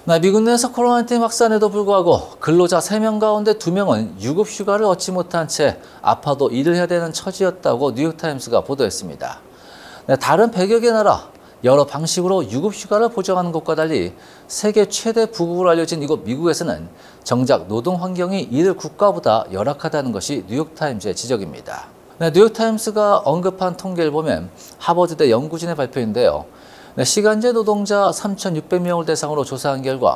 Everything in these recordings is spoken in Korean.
미국 내에서 코로나19 확산에도 불구하고 근로자 3명 가운데 2명은 유급 휴가를 얻지 못한 채 아파도 일을 해야 되는 처지였다고 뉴욕타임스가 보도했습니다. 다른 100여 개 나라, 여러 방식으로 유급 휴가를 보장하는 것과 달리 세계 최대 부국으로 알려진 이곳 미국에서는 정작 노동 환경이 이들 국가보다 열악하다는 것이 뉴욕타임스의 지적입니다. 뉴욕타임스가 언급한 통계를 보면 하버드대 연구진의 발표인데요. 시간제 노동자 3,600명을 대상으로 조사한 결과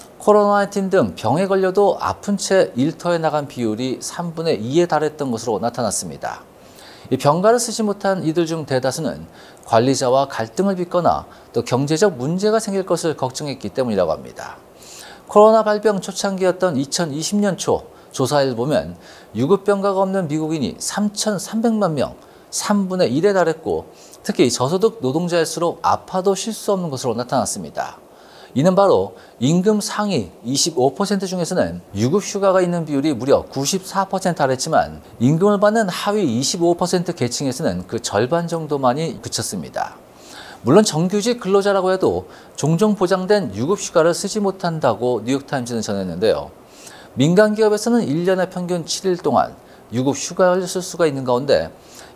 코로나19 등 병에 걸려도 아픈 채 일터에 나간 비율이 3분의 2에 달했던 것으로 나타났습니다. 이 병가를 쓰지 못한 이들 중 대다수는 관리자와 갈등을 빚거나 또 경제적 문제가 생길 것을 걱정했기 때문이라고 합니다. 코로나 발병 초창기였던 2020년 초 조사를 보면 유급병가가 없는 미국인이 3,300만 명, 3분의 1에 달했고 특히 저소득 노동자일수록 아파도 쉴 수 없는 것으로 나타났습니다. 이는 바로 임금 상위 25% 중에서는 유급 휴가가 있는 비율이 무려 94% 달했지만 임금을 받는 하위 25% 계층에서는 그 절반 정도만이 그쳤습니다. 물론 정규직 근로자라고 해도 종종 보장된 유급 휴가를 쓰지 못한다고 뉴욕타임즈는 전했는데요. 민간 기업에서는 1년에 평균 7일 동안 유급 휴가를 쓸 수가 있는 가운데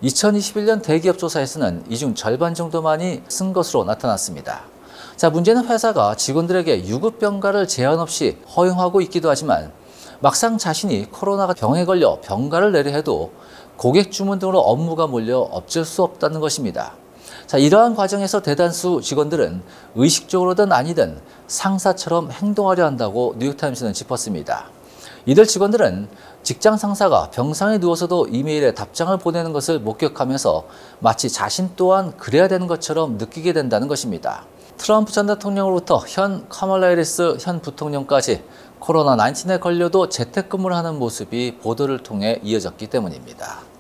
2021년 대기업 조사에서는 이 중 절반 정도만이 쓴 것으로 나타났습니다. 문제는 회사가 직원들에게 유급병가를 제한 없이 허용하고 있기도 하지만 막상 자신이 코로나가 병에 걸려 병가를 내려 해도 고객 주문 등으로 업무가 몰려 어쩔 수 없다는 것입니다. 이러한 과정에서 대다수 직원들은 의식적으로든 아니든 상사처럼 행동하려 한다고 뉴욕타임스는 짚었습니다. 이들 직원들은 직장 상사가 병상에 누워서도 이메일에 답장을 보내는 것을 목격하면서 마치 자신 또한 그래야 되는 것처럼 느끼게 된다는 것입니다. 트럼프 전 대통령으로부터 현 카멀라 해리스 현 부통령까지 코로나19에 걸려도 재택근무를 하는 모습이 보도를 통해 이어졌기 때문입니다.